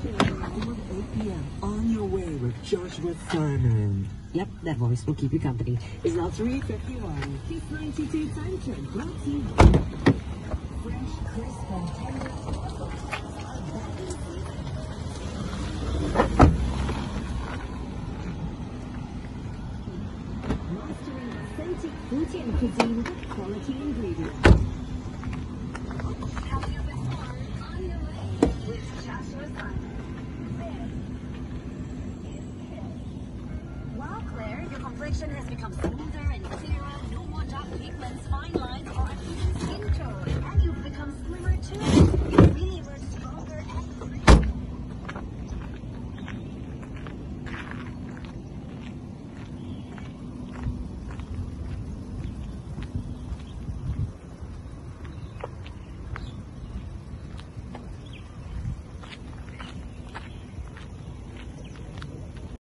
Almost 8 p.m. On your way with Joshua Simon. Yep, that voice will keep you company. It's now 3:51. This 92 time check brought to you by Fresh, crisp, and tender. Mastering authentic Fujian cuisine with quality ingredients. Wow, Claire, your complexion has become smooth